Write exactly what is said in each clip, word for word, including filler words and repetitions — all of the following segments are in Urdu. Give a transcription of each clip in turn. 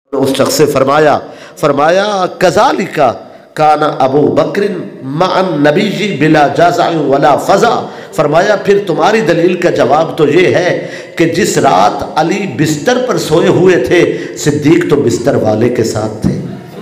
اس شخص سے فرمایا فرمایا کذالک کان ابو بکر مع النبی بلا جزع ولا فزع، فرمایا پھر تمہاری دلیل کا جواب تو یہ ہے کہ جس رات علی بستر پر سوئے ہوئے تھے صدیق تو بستر والے کے ساتھ تھے۔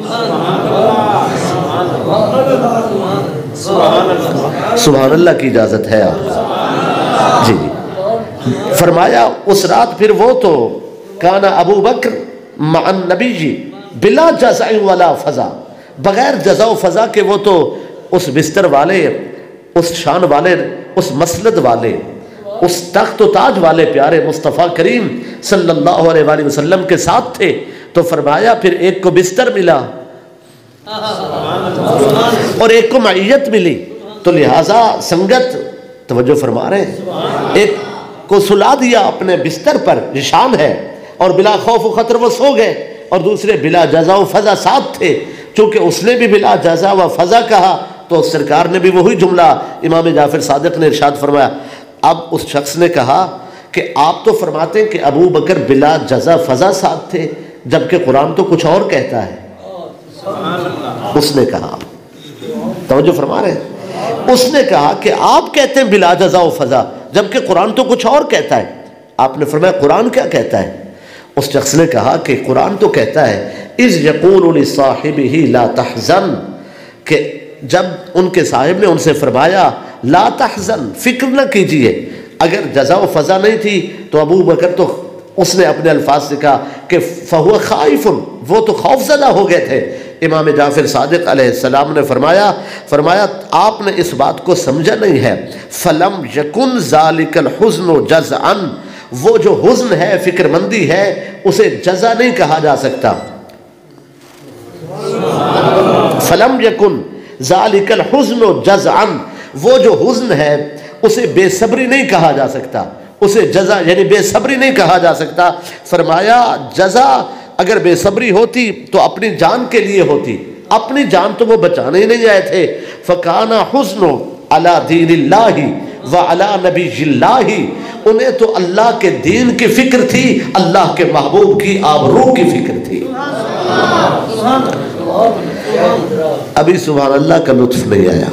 سبحان اللہ کی اجازت ہے آپ جی جی فرمایا اس رات پھر وہ تو کان ابو بکر مع النبی بلا جزع ولا فزع، بغیر جزع و فضا کے وہ تو اس بستر والے، اس شان والے، اس مسلط والے، اس تخت و تاج والے پیارے مصطفیٰ کریم صلی اللہ علیہ وآلہ وسلم کے ساتھ تھے۔ تو فرمایا پھر ایک کو بستر ملا اور ایک کو معیت ملی، تو لہٰذا سنگت توجہ فرما رہے ہیں، ایک کو سلا دیا اپنے بستر پر، یہ شان ہے، اور بلا خوف و خطر وہ سو گئے، اور دوسرے بلا جزا و فضا ساتھ تھے۔ چونکہ اس نے بھی بلا جزا و فضا کہا تو سرکار نے بھی وہی جملہ امام جعفر صادق نے ارشاد فرمایا۔ اب اس شخص نے کہا کہ آپ تو فرماتے ہیں کہ ابو بکر بلا جزا فضا ساتھ تھے، جبکہ قرآن تو کچھ اور کہتا ہے۔ اس نے کہا، توجہ فرما رہے ہیں، اس نے کہا کہ آپ کہتے ہیں بلا جزا و فضا، جبکہ قرآن تو کچھ اور کہتا ہے۔ آپ نے فرمایا قرآن کیا کہتا ہے؟ اس شخص نے کہا کہ قرآن تو کہتا ہے اذ یقول لصاحبہ لا تحزن، کہ جب ان کے صاحب نے ان سے فرمایا لا تحزن، فکر نہ کیجئے۔ اگر جزا و فضا نہیں تھی تو ابو بکر تو اس نے اپنے الفاظ سے کہا کہ فہو خائف، وہ تو خوف زدہ ہو گئے تھے۔ امام جعفر صادق علیہ السلام نے فرمایا فرمایا آپ نے اس بات کو سمجھا نہیں ہے، فلم یکن ذالک الحزن جزعا، وہ جو حزن ہے، فکر مندی ہے، اسے جزا نہیں کہا جا سکتا۔ فلم یکن ذالک الحزن جزعا، وہ جو حزن ہے اسے بے صبری نہیں کہا جا سکتا، اسے جزا یعنی بے صبری نہیں کہا جا سکتا۔ فرمایا جزا اگر بے صبری ہوتی تو اپنی جان کے لیے ہوتی، اپنی جان تو وہ بچانے ہی نہیں آئے تھے۔ فکان حزن علی دین اللہ وعلی نبی اللہ، انہیں تو اللہ کے دین کی فکر تھی، اللہ کے محبوب کی آبرو کی فکر تھی۔ ابھی سبحان اللہ کا لطف نہیں آیا۔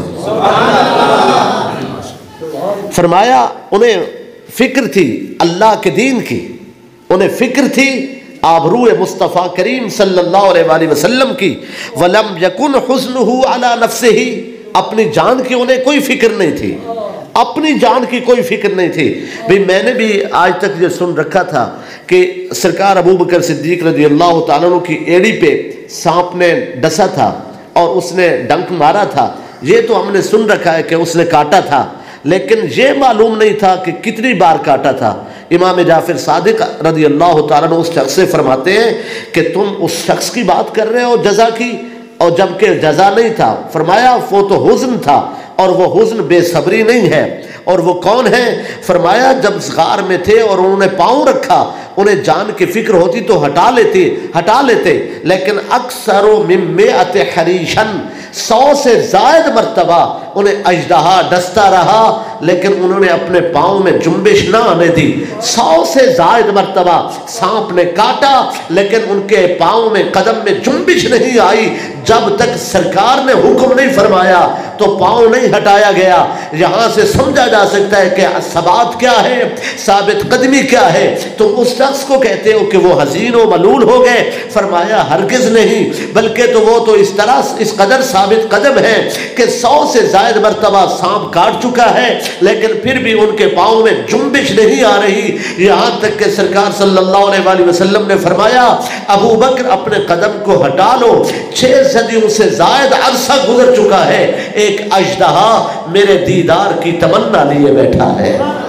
فرمایا انہیں فکر تھی اللہ کے دین کی، انہیں فکر تھی آبرو مصطفیٰ کریم صلی اللہ علیہ وآلہ وسلم کی۔ وَلَمْ يَكُنْ حُزْنُهُ عَلَى نَفْسِهِ، اپنی جان کی انہیں کوئی فکر نہیں تھی، اپنی جان کی کوئی فکر نہیں تھی۔ بھی میں نے بھی آج تک یہ سن رکھا تھا کہ سرکار ابو بکر صدیق رضی اللہ تعالیٰ عنہ کی ایڑی پہ سانپ نے ڈسا تھا اور اس نے ڈنک مارا تھا، یہ تو ہم نے سن رکھا ہے کہ اس نے کاٹا تھا، لیکن یہ معلوم نہیں تھا کہ کتنی بار کاٹا تھا۔ امام جعفر صادق رضی اللہ تعالیٰ عنہ اس شخص سے فرماتے ہیں کہ تم اس شخص کی بات کر رہے ہو جزا کی، اور جبکہ جزا نہیں تھا۔ فرمایا وہ تو حزن تھا، اور وہ حزن بے صبری نہیں ہے۔ اور وہ کون ہے؟ فرمایا جب غار میں تھے اور انہوں نے پاؤں رکھا، انہیں جان کی فکر ہوتی تو ہٹا لیتے ہٹا لیتے لیکن اکثر من مئت حریشن، سو سے زائد مرتبہ انہیں اژدہا ڈستا رہا، لیکن انہوں نے اپنے پاؤں میں جنبش نہ آنے دی۔ سو سے زائد مرتبہ سانپ نے کاٹا، لیکن ان کے پاؤں میں قدم میں جنبش نہیں آئی، جب تک سرکار نے حکم نہیں فرمایا تو پاؤں نہیں ہٹایا گیا۔ یہاں سے سمجھا جا سکتا ہے کہ ثبات کیا ہے، ثابت قدمی کیا ہے۔ تم اس شخص کو کہتے ہو کہ وہ حزین و ملول ہو گئے، فرمایا ہرگز نہیں، بلکہ تو وہ تو اس طرح اس قدر ثابت قدم ہے کہ سو سے زائد مرتبہ سانپ کاٹ چکا ہے، لیکن پھر بھی ان کے پاؤں میں جنبش نہیں آ رہی، یہاں تک کہ سرکار صلی اللہ علیہ وآلہ وسلم نے فرمایا ابو بکر اپنے قدم کو ہٹا لو، چھ صدیوں سے زائد عرصہ گزر چکا ہے، ایک اژدہا میرے دیدار کی تمنا لیے بیٹھا ہے۔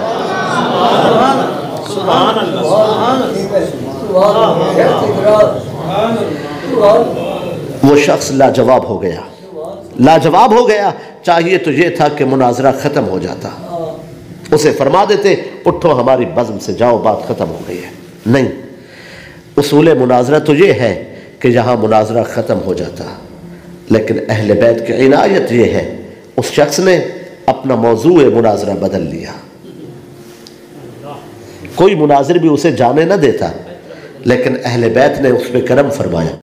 سبحان وہ شخص لاجواب ہو گیا، لاجواب ہو گیا۔ چاہیے تو یہ تھا کہ مناظرہ ختم ہو جاتا، اسے فرما دیتے اٹھو ہماری بزم سے جاؤ، بات ختم ہو گئی ہے۔ نہیں، اصول مناظرہ تو یہ ہے کہ یہاں مناظرہ ختم ہو جاتا، لیکن اہل بیت کی عنایت یہ ہے اس شخص نے اپنا موضوع مناظرہ بدل لیا۔ کوئی مناظر بھی اسے جانے نہ دیتا، لیکن اہل بیت نے اس پہ کرم فرمایا۔